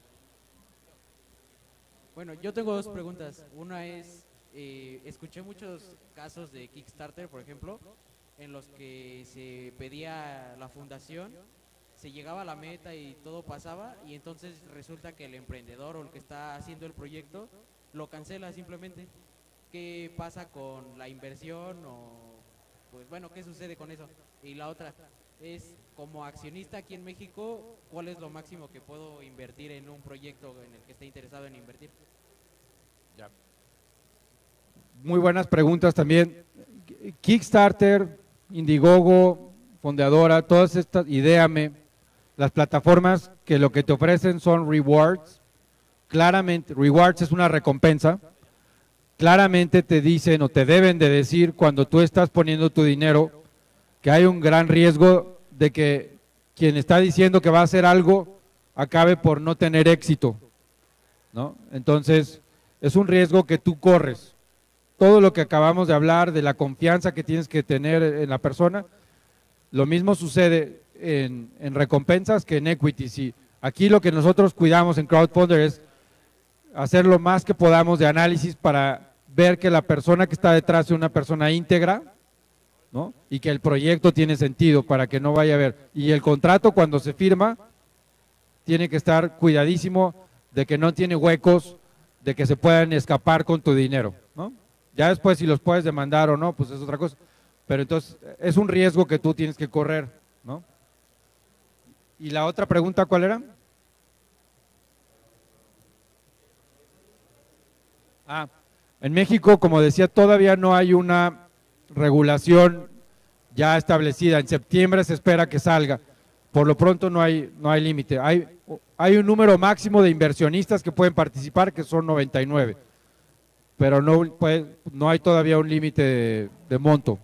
[SPEAKER 4] Bueno, yo tengo dos preguntas. Una es, escuché muchos casos de Kickstarter, por ejemplo, en los que se pedía la fundación, se llegaba a la meta y todo pasaba, y entonces resulta que el emprendedor o el que está haciendo el proyecto lo cancela simplemente. ¿Qué pasa con la inversión? O, pues bueno, ¿qué sucede con eso? Y la otra es, como accionista aquí en México, ¿cuál es lo máximo que puedo invertir en un proyecto en el que esté interesado en invertir?
[SPEAKER 1] Ya. Muy buenas preguntas también. Kickstarter, Indiegogo, Fondeadora, todas estas, Ideame, las plataformas que lo que te ofrecen son rewards. Claramente, rewards es una recompensa. Claramente te dicen o te deben de decir cuando tú estás poniendo tu dinero que hay un gran riesgo de que quien está diciendo que va a hacer algo acabe por no tener éxito, ¿no? Entonces, es un riesgo que tú corres. Todo lo que acabamos de hablar de la confianza que tienes que tener en la persona, lo mismo sucede en recompensas que en equity. Sí, aquí lo que nosotros cuidamos en Crowdfunder es hacer lo más que podamos de análisis para ver que la persona que está detrás es una persona íntegra, ¿no? Y que el proyecto tiene sentido para que no vaya a haber. Y el contrato cuando se firma tiene que estar cuidadísimo de que no tiene huecos, de que se puedan escapar con tu dinero, ¿no? Ya después si los puedes demandar o no, pues es otra cosa. Pero entonces es un riesgo que tú tienes que correr, ¿no? ¿Y la otra pregunta cuál era? En México, como decía, todavía no hay una regulación ya establecida. En septiembre se espera que salga. Por lo pronto no hay límite. Hay un número máximo de inversionistas que pueden participar, que son 99, pero no hay todavía un límite de monto.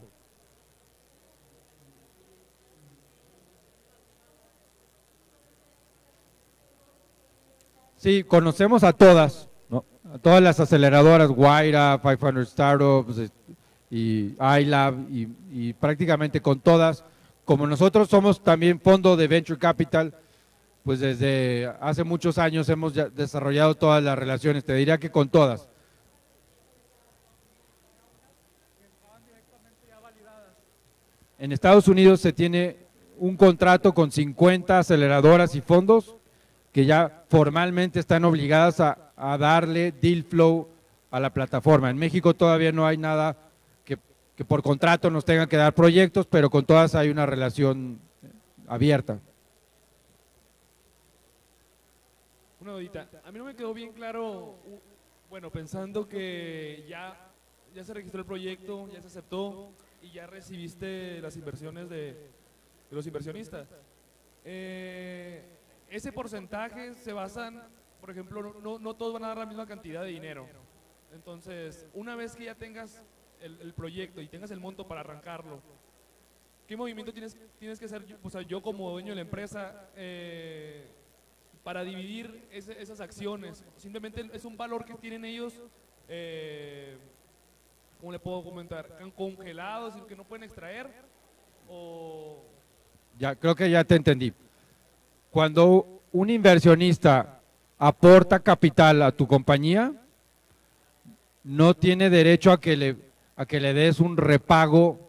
[SPEAKER 1] Sí, conocemos a todas, ¿no? A todas las aceleradoras, Guaira, 500 Startups y iLab, y prácticamente con todas. Como nosotros somos también fondo de Venture Capital, pues desde hace muchos años hemos ya desarrollado todas las relaciones, te diría que con todas. En Estados Unidos se tiene un contrato con 50 aceleradoras y fondos que ya formalmente están obligadas a darle deal flow a la plataforma. En México todavía no hay nada que por contrato nos tengan que dar proyectos, pero con todas hay una relación abierta.
[SPEAKER 5] Una dudita, a mí no me quedó bien claro, bueno, pensando que ya se registró el proyecto, ya se aceptó y ya recibiste las inversiones de los inversionistas. Ese porcentaje se basan, por ejemplo, no todos van a dar la misma cantidad de dinero. Entonces, una vez que ya tengas el proyecto y tengas el monto para arrancarlo, ¿qué movimiento tienes que hacer, o sea, yo como dueño de la empresa, para dividir esas acciones? Simplemente es un valor que tienen ellos, ¿cómo le puedo comentar? ¿Congelados y que no pueden extraer? O...
[SPEAKER 1] Ya, creo que ya te entendí. Cuando un inversionista aporta capital a tu compañía, no tiene derecho a que le des un repago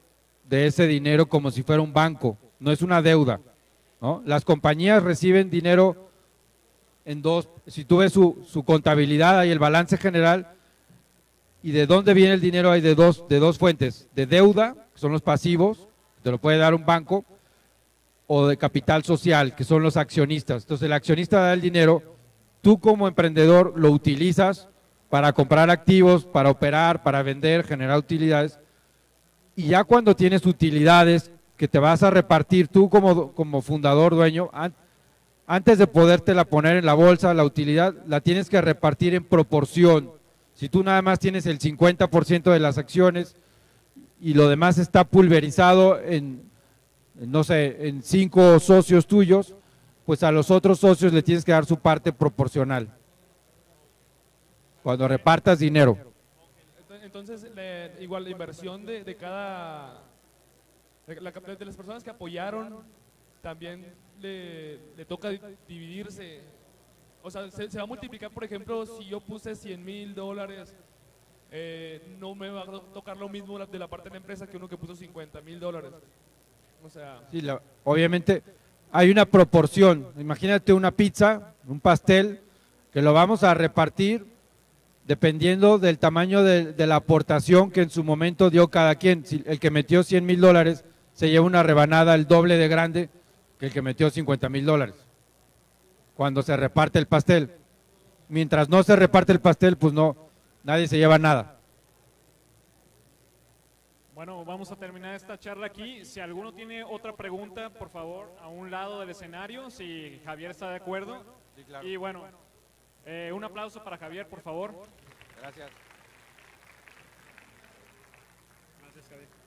[SPEAKER 1] de ese dinero como si fuera un banco, no es una deuda, ¿no? Las compañías reciben dinero en dos, si tú ves su contabilidad, hay el balance general, y de dónde viene el dinero hay de dos fuentes, de deuda, que son los pasivos, te lo puede dar un banco, o de capital social, que son los accionistas. Entonces el accionista da el dinero, tú como emprendedor lo utilizas para comprar activos, para operar, para vender, generar utilidades, y ya cuando tienes utilidades que te vas a repartir tú como fundador, dueño, antes de podértela poner en la bolsa, la utilidad la tienes que repartir en proporción. Si tú nada más tienes el 50% de las acciones y lo demás está pulverizado no sé, en 5 socios tuyos, pues a los otros socios le tienes que dar su parte proporcional. Cuando repartas dinero.
[SPEAKER 5] Entonces, igual la inversión de cada, de las personas que apoyaron, también le toca dividirse. O sea, se va a multiplicar, por ejemplo, si yo puse $100,000, no me va a tocar lo mismo de la parte de la empresa que uno que puso $50,000. O sea,
[SPEAKER 1] sí, obviamente hay una proporción. Imagínate una pizza, un pastel, que lo vamos a repartir dependiendo del tamaño de la aportación que en su momento dio cada quien. Si el que metió $100,000 se lleva una rebanada el doble de grande que el que metió $50,000. Cuando se reparte el pastel. Mientras no se reparte el pastel, pues no, nadie se lleva nada.
[SPEAKER 6] Bueno, vamos a terminar esta charla aquí. Si alguno tiene otra pregunta, por favor, a un lado del escenario, si Javier está de acuerdo.
[SPEAKER 1] Sí, claro.
[SPEAKER 6] Y bueno, un aplauso para Javier, por favor.
[SPEAKER 1] Gracias.
[SPEAKER 6] Gracias, Javier.